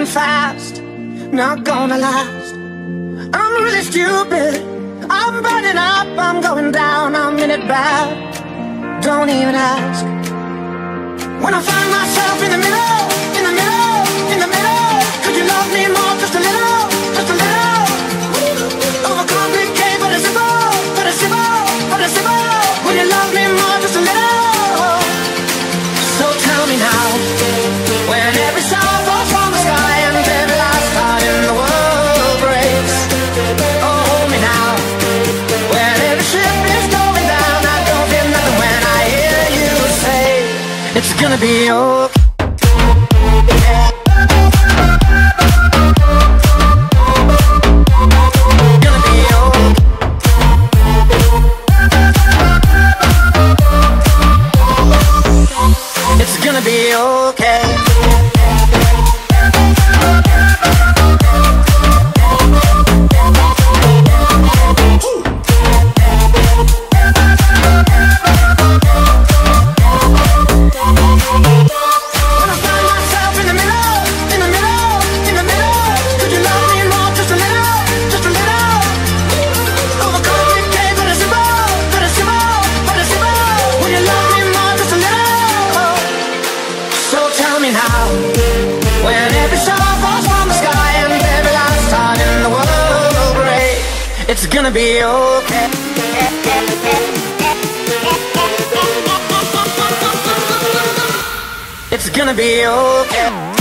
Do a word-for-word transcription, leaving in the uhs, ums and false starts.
fast, not gonna last. I'm really stupid, I'm burning up, I'm going down, I'm in it bad. Don't even ask. When I find myself in the middle, in the middle, in the middle, could you love me more, just a little, just a little? Overcomplicate, but it's simple, but it's simple, but it's simple. Will you love me more, just a little? So tell me now, when every star falls from the sky and every last heart in the world breaks. Oh, hold me now, when every ship is going down, I don't feel nothing when I hear you say it's gonna be okay. It's gonna be okay. It's gonna be okay. It's gonna be okay.